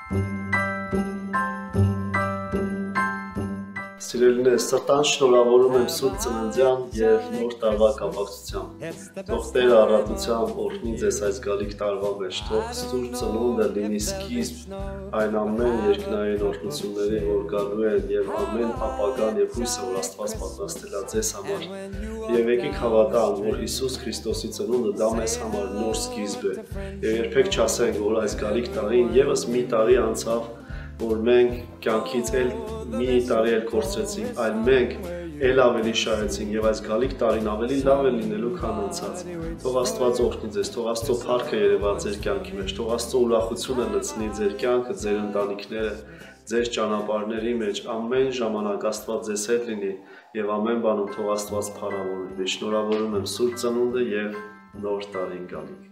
Սիրելիներ, սրտան շնորհավորում եմ Սուրբ Ծննդյան և Նոր տարվա կապակցությամբ։ Թող Տերը առատությամբ օրհնի ձեզ այս գալիք տարվա մեջ, թող Սուրբ Ծնունդը լինի սկիզբ այն ամեն երկնային օրհնությունների, որ գալու են, և ամեն ապագան և հույսը, որ Աստված պատրաստել է ձեզ համար։ Եվ եկեք հավատանք, որ Հիսուս Քրիստոսի ծնունդը դա մեզ համար նոր սկիզբ է, և երբեք չասենք, որ այս գալիք տարին ևս մի տարի անցավ, որ մենք կյանքից մի տարի էլ կորցրեցինք, այլ մենք էլ ավելի շահեցինք և այս գալիք տարին ավելի լավ է լինելու, քան անցած։ Թող Աստված օրհնի ձեզ, թող Աստծո փառքը երևա ձեր կյանքի մեջ, թող Աստծո ուրախությունը լցնի ձեր կյանքը, ձեր ընտանիքները, ձեր ճանապարհների մեջ, ամեն ժամանակ Աստված ձեզ հետ լինի և ամեն բանում թող Աստված փառավորվի։ Շնորհավորում եմ Սուրբ Ծնունդը և Նոր տարին գալիք։